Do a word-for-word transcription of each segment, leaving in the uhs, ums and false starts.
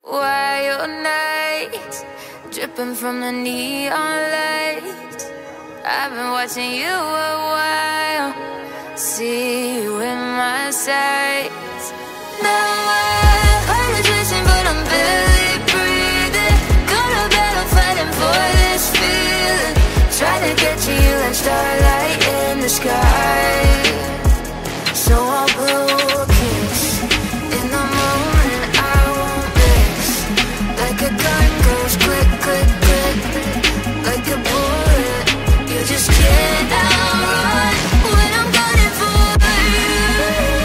Why your nights dripping from the neon lights? I've been watching you a while, see you in my sights. Now my heart is racing, but I'm barely breathing. Go to battle fighting for this feeling. Try to get to you like starlight in the sky. So I'll blow a kiss in the moment I won't miss. Like a gun goes click, click, click. Like a bullet, you just can't outrun when I'm gunning for you.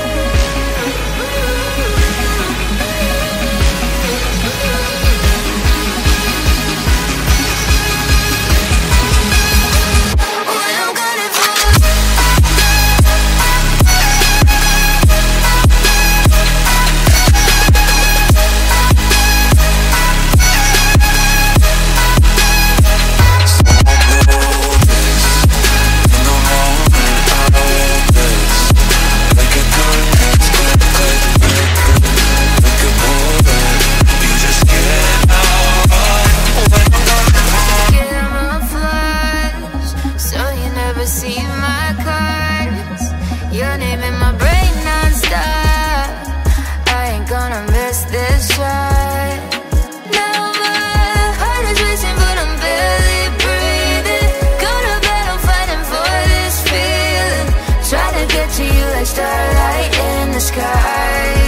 When I'm gunning for see my cards, your name in my brain non-stop. I ain't gonna miss this shot. Now my heart is racing, but I'm barely breathing. Go to battle fighting for this feeling. Try to get to you like starlight in the sky.